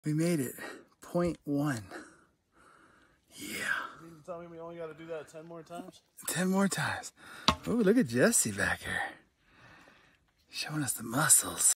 We made it. 0.1. Yeah. You tell me we only got to do that 10 more times? 10 more times. Oh, look at Jesse back here. Showing us the muscles.